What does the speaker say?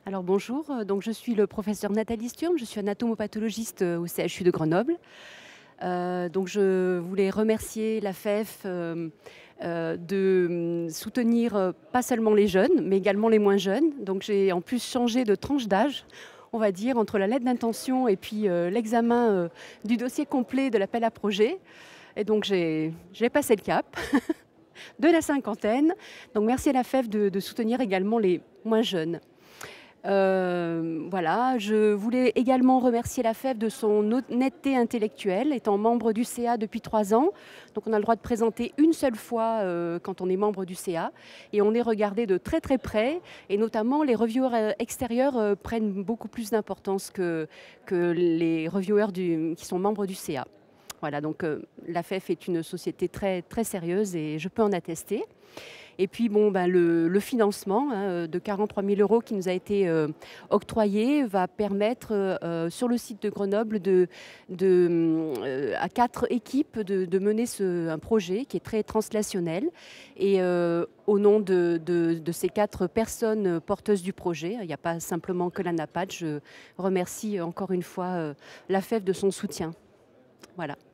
Alors bonjour, donc je suis le professeur Nathalie Sturm, je suis anatomopathologiste au CHU de Grenoble. Donc je voulais remercier la FEF de soutenir pas seulement les jeunes, mais également les moins jeunes. Donc j'ai en plus changé de tranche d'âge, on va dire, entre la lettre d'intention et puis l'examen du dossier complet de l'appel à projet. Et donc j'ai passé le cap de la cinquantaine. Donc merci à la FEF de soutenir également les moins jeunes. Voilà, je voulais également remercier la FEF de son honnêteté intellectuelle, étant membre du CA depuis 3 ans. Donc on a le droit de présenter une seule fois quand on est membre du CA et on est regardé de très très près et notamment les reviewers extérieurs prennent beaucoup plus d'importance que les reviewers qui sont membres du CA. Voilà, donc la FEF est une société très, très sérieuse et je peux en attester. Et puis bon, ben, le financement de 43 000 € qui nous a été octroyé va permettre sur le site de Grenoble à 4 équipes de mener un projet qui est très translationnel. Et au nom de ces 4 personnes porteuses du projet, il n'y a pas simplement que la NAPAD, je remercie encore une fois la FEF de son soutien. Voilà.